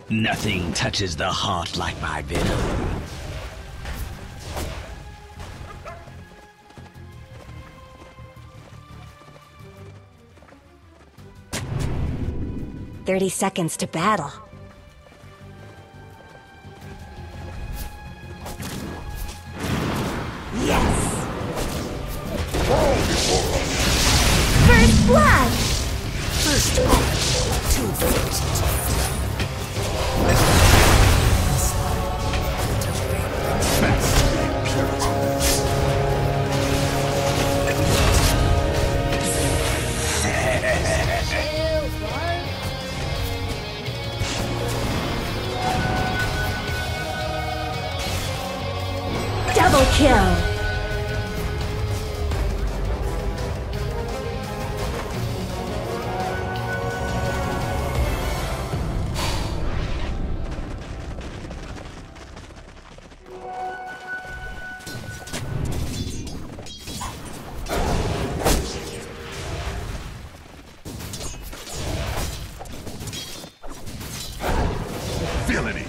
Nothing touches the heart like my venom. 30 seconds to battle. Yes! First blood! First blood. Double kill! Villainy!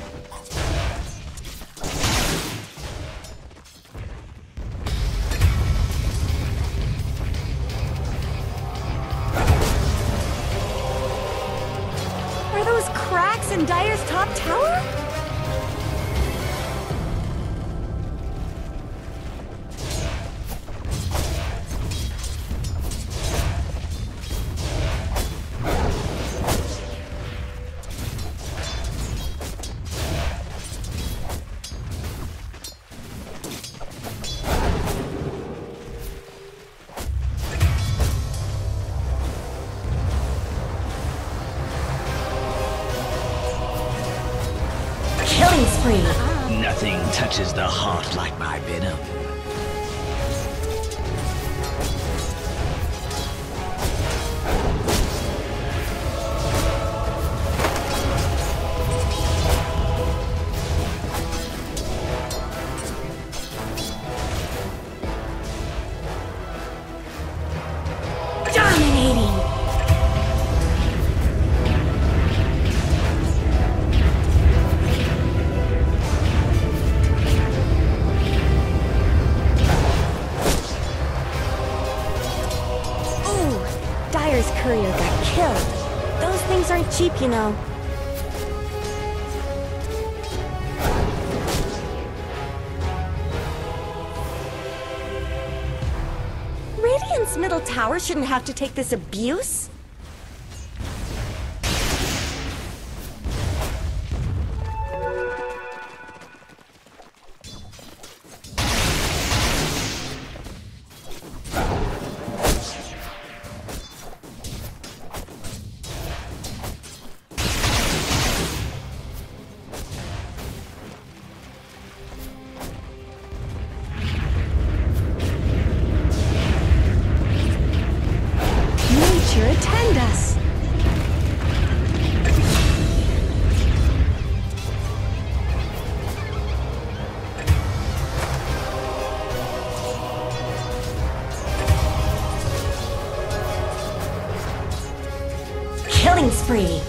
Are those cracks in Dyer's top tower? Killing spree! Nothing touches the heart like my venom. Dominating! Dyer's courier got killed. Those things aren't cheap, you know. Radiant's middle tower shouldn't have to take this abuse. Nature attend us. Killing spree.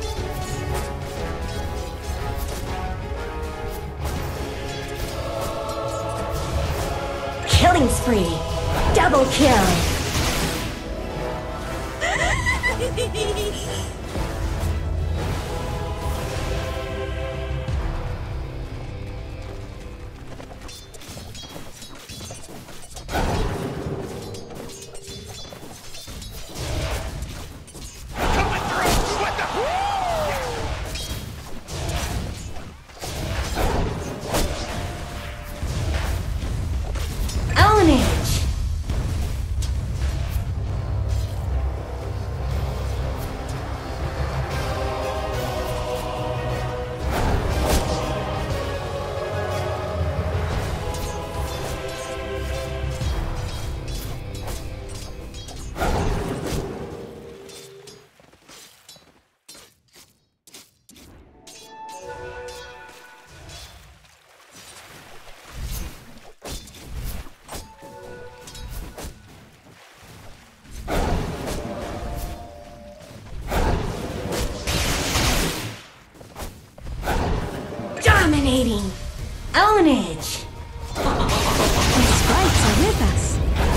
Killing spree. Double kill. Age. Dominating. Ownage. The sprites are with us.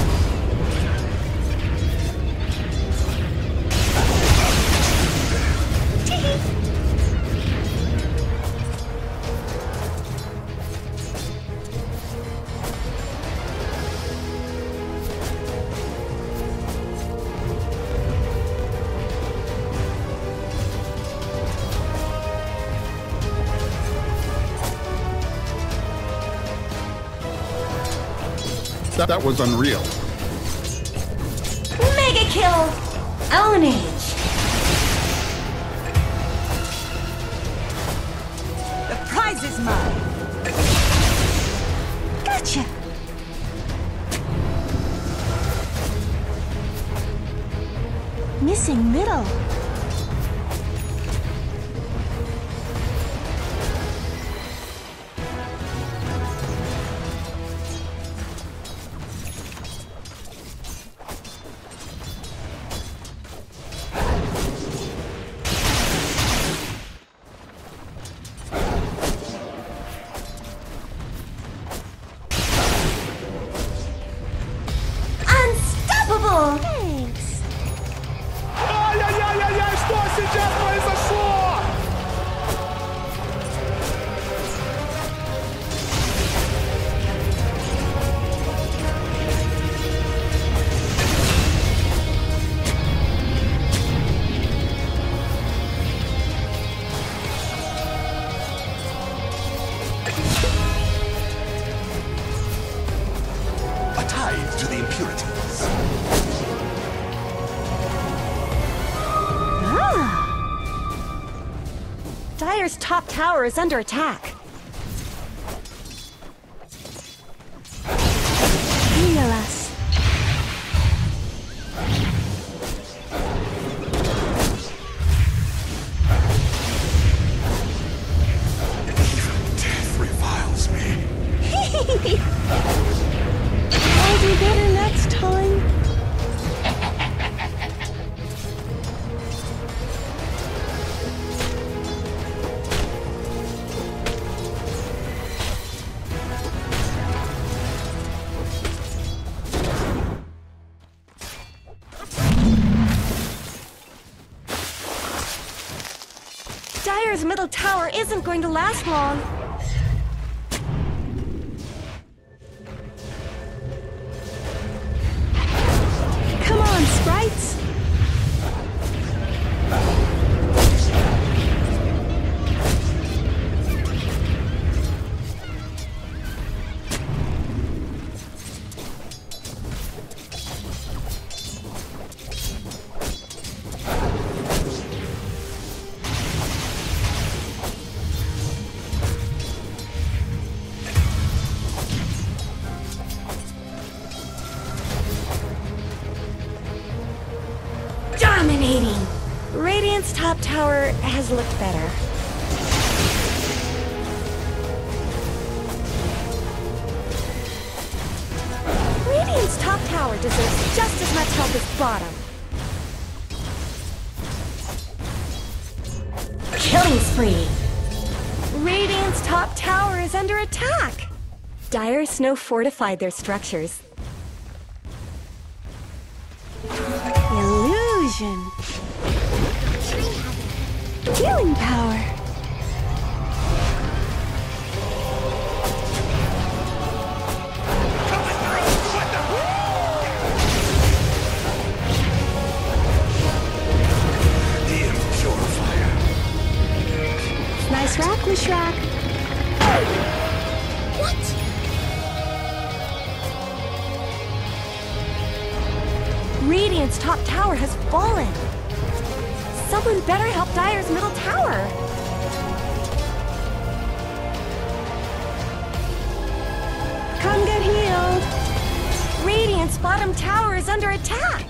That was unreal. Mega kill. Ownage. The prize is mine. Gotcha. Missing middle. Thanks. Ай-яй-яй-яй-яй, что сейчас произошло? A tithe to the impurities. Dire's top tower is under attack. Heal us. Even death reviles me. I'll do better next time. Dire's middle tower isn't going to last long. Come on, sprites! Dominating! Radiant's top tower has looked better. Radiant's top tower deserves just as much help as bottom. Killing spree! Radiant's top tower is under attack! Dire Snow fortified their structures. Illusion. Healing power. The impurifier. Nice rack, Lishrak. What? Radiant's top tower has fallen. Someone better help Dire's middle tower. Come get healed. Radiant's bottom tower is under attack.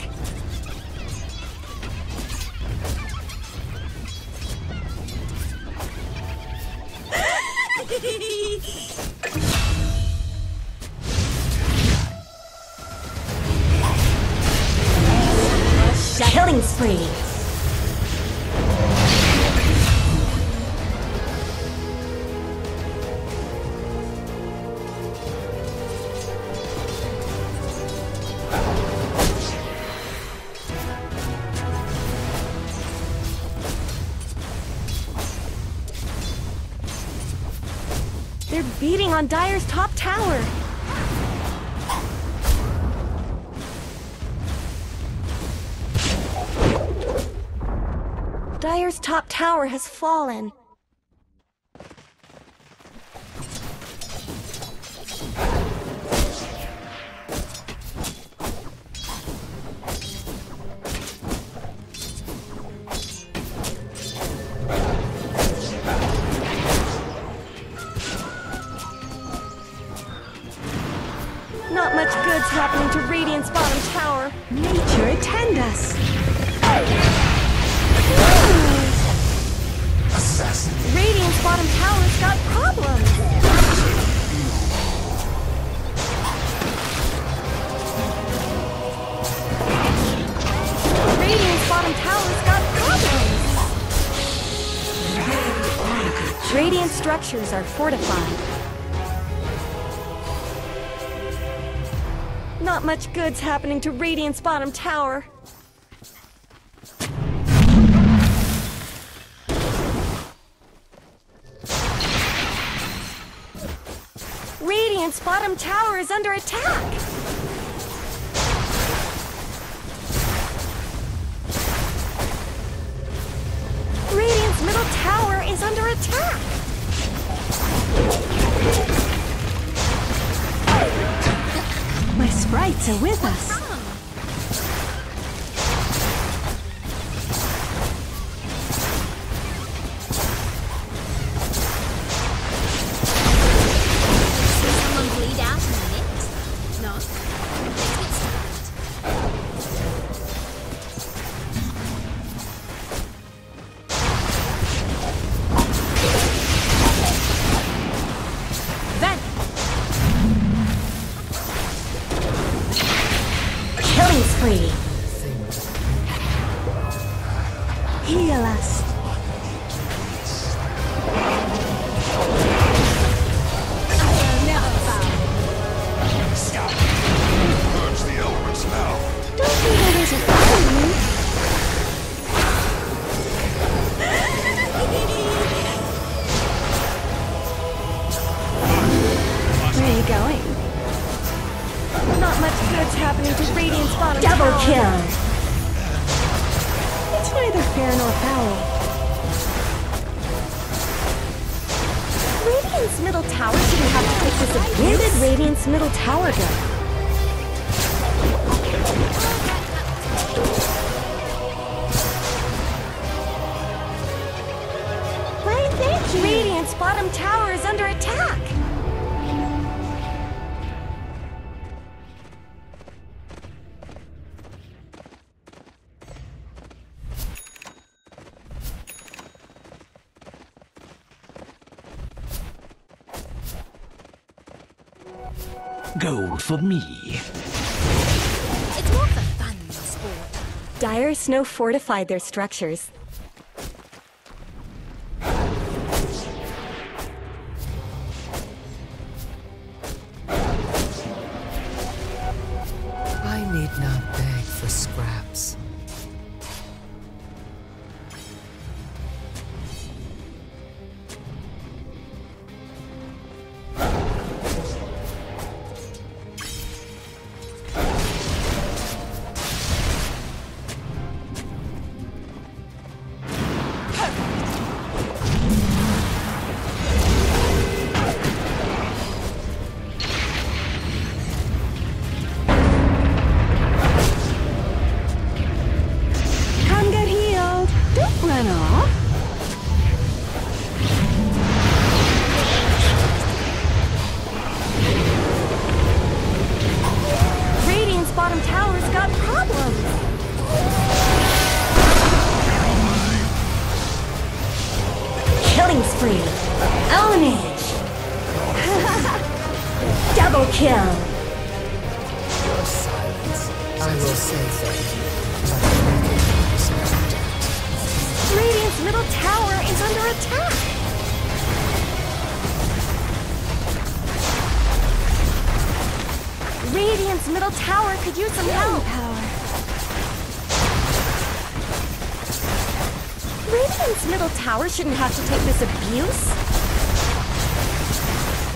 Killing spree. They're beating on Dire's top tower. Dire's top tower has fallen. Not much good's happening to Radiant's bottom tower. Nature attend us. Assassin. Radiant's bottom tower's got problems. Radiant's bottom tower's got problems. Radiant structures are fortified. Not much good's happening to Radiant's bottom tower. Radiant's bottom tower is under attack! Radiant's middle tower is under attack! My sprites are with us. Heal us. Purge the elements now. Don't think there isn't fire. Where are you going? Not much good's happening to Radiant's bottom tower. Double kill! It's neither fair nor foul. Radiant's middle tower shouldn't have to take this abuse. Where did Radiant's middle tower go? Why, thank you! Radiant's bottom tower is under attack! Gold for me. It's more for fun than sport. Dire Snow fortified their structures. I need not beg for scraps. Double kill! Your silence. I will say thank you. Radiant's middle tower is under attack! Radiant's middle tower could use some help! Radiant's middle tower shouldn't have to take this abuse.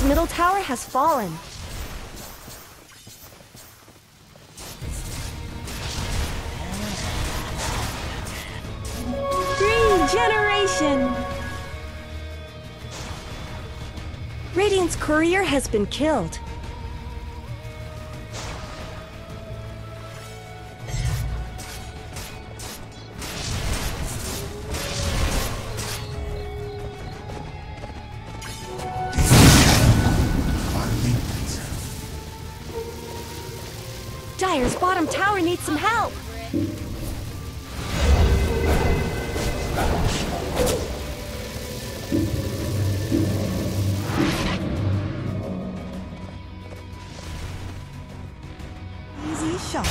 middle tower has fallen. Regeneration! Radiant's courier has been killed. Dire's bottom tower needs some help. Easy shot.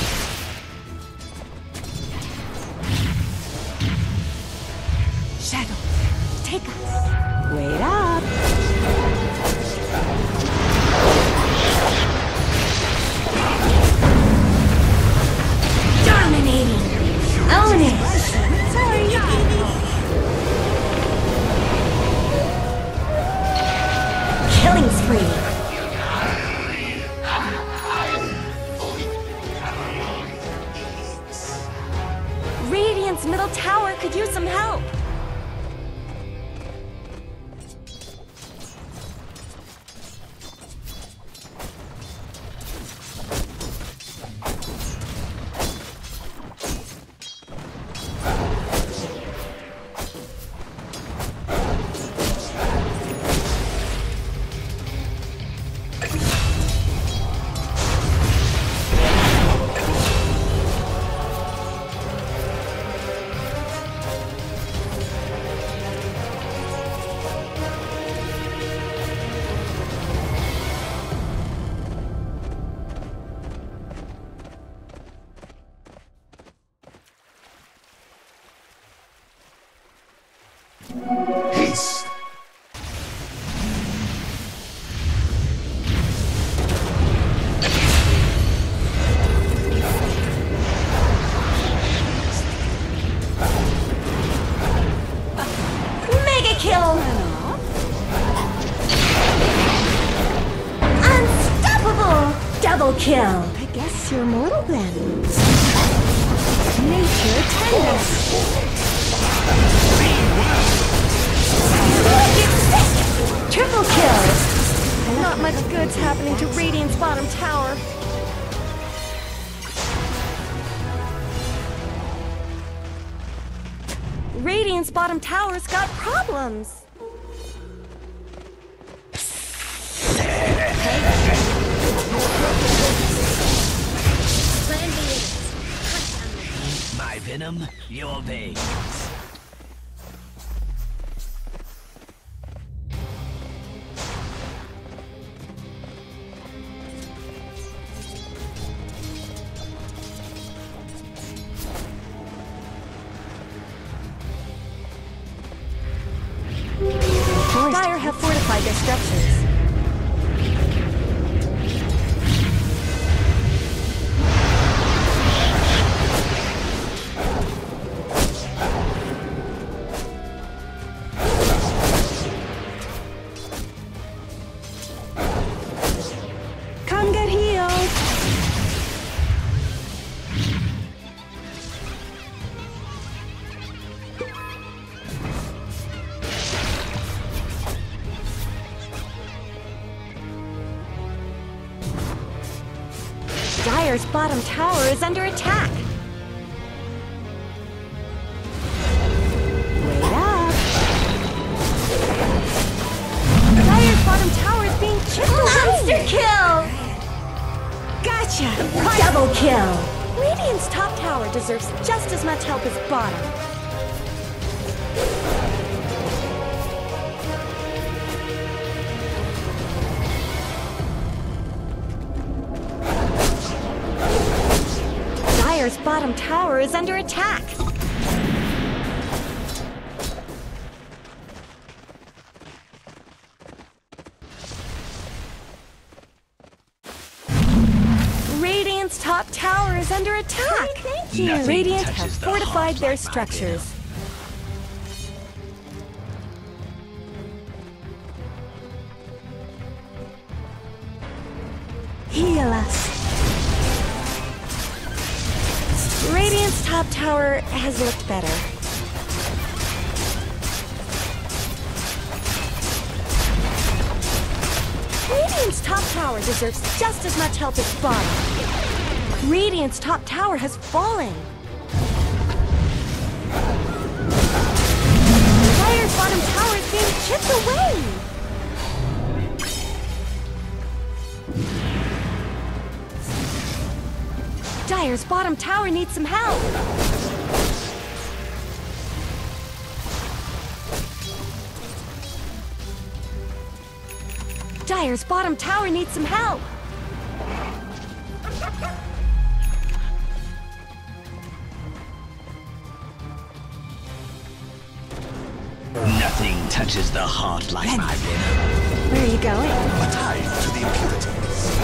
Shadow, take us. Wait up. Dominating. Own it. Sorry. Killing spree. Radiant's middle tower could use some help. Haste. Mega kill! Unstoppable! Double kill! I guess you're mortal then. Nature tend us. Triple kill! Not much good's happening to Radiant's bottom tower. Radiant's bottom tower's got problems. My venom, your veins. Dire have fortified their structures. Come get healed. Dire's bottom tower is under attack. Wait up. Dire's bottom tower is being chiseled. Monster kill! Gotcha. Double kill! Radiant's top tower deserves just as much help as bottom. Dire's bottom tower is under attack. Radiant's top tower is under attack. Thank you. Nothing Radiant touches have the fortified heart their like my structures. Heal us. Radiant's top tower has looked better. Radiant's top tower deserves just as much help as bottom. Radiant's top tower has fallen. Dire's bottom tower is being chipped away. Dire's bottom tower needs some help. Dire's bottom tower needs some help. Nothing touches the heart like my venom. Where are you going? A tide to the Impetus.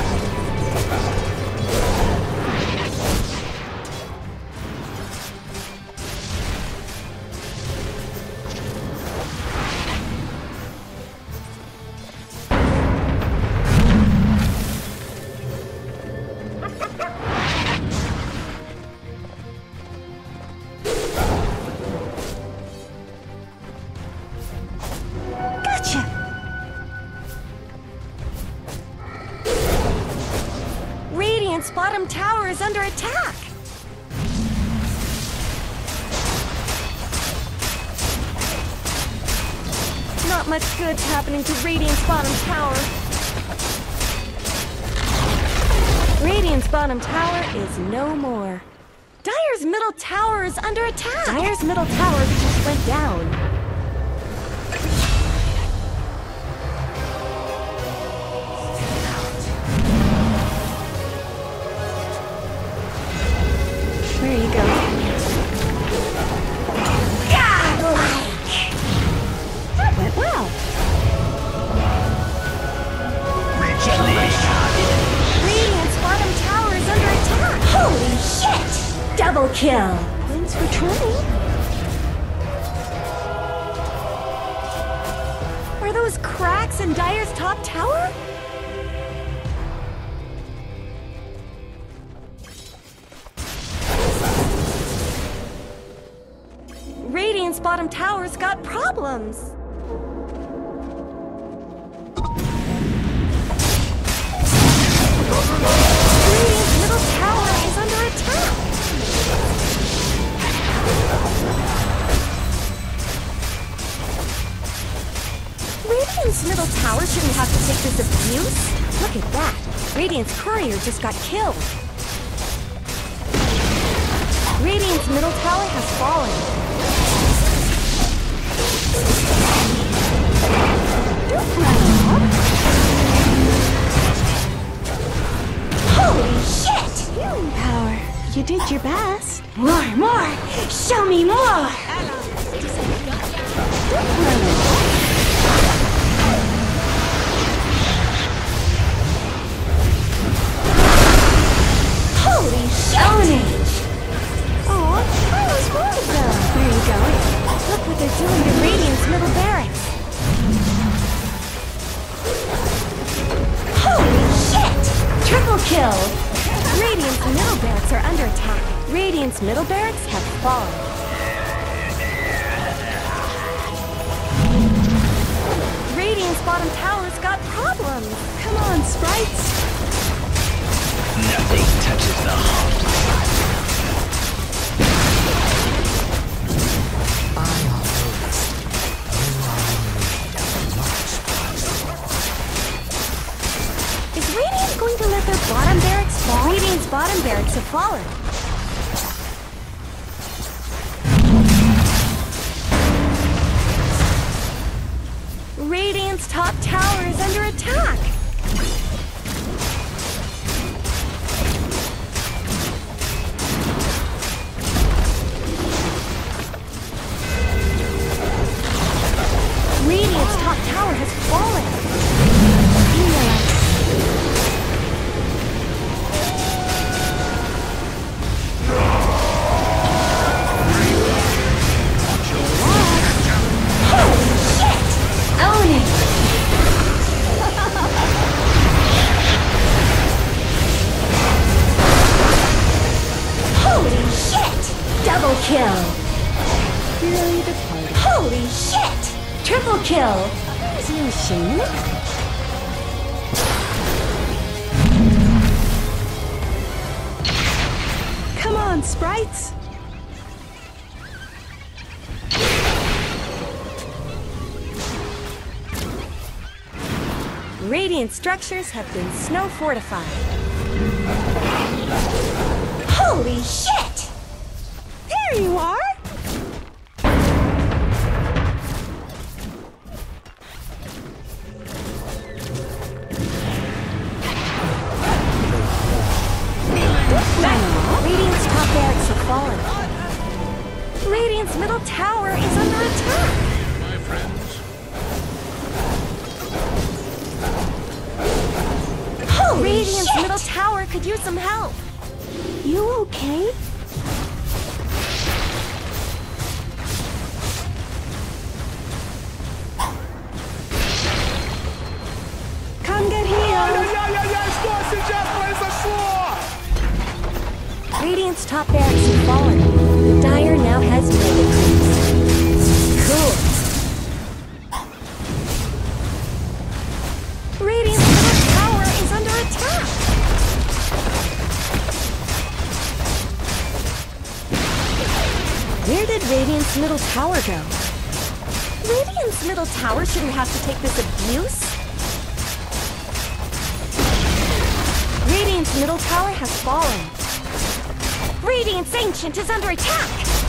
Radiant's bottom tower is under attack. Not much good's happening to Radiant's bottom tower. Radiant's bottom tower is no more. Dire's middle tower is under attack. Dire's middle tower just went down. Where are you going? Godlike! That went well. Radiant's bottom tower is under attack. Holy shit! Double kill. Thanks for trying. Are those cracks in Dire's top tower? Radiant's bottom tower's got problems. Radiant's middle tower is under attack. Radiant's middle tower shouldn't have to take this abuse. Look at that. Radiant's courier just got killed. Radiant's middle tower has fallen. Don't run off. Holy shit! Healing power. You did your best. More! Show me more! Don't run off. Holy shit! Own it! Aw, I was one of them. Where are you going? Look what they're doing to Radiant's middle barracks. Holy shit! Triple kill! Radiant's middle barracks are under attack. Radiant's middle barracks have fallen. Radiant's bottom tower's got problems. Come on, sprites. Nothing touches the heart like my venom. Is Radiant going to let their bottom barracks fall? Radiant's bottom barracks have fallen. Radiant's top tower is under attack. Radiant's top tower has fallen. Holy shit! Own it! kill. Really the party. Holy shit! Triple kill. There's no shame in it. Come on, sprites. Radiant structures have been snow fortified. Holy shit! There you are! Radiant's top barracks have fallen. Radiant's middle tower is under attack. My friends. Holy Radiant's shit! middle tower could use some help. You okay? Come get healed! Radiant's top barracks have fallen. The Dire now has no. Cool. Radiant's middle tower is under attack. Where did Radiant's middle tower go? Radiant's middle tower shouldn't have to take this abuse. Radiant's middle tower has fallen. Radiant's Ancient is under attack!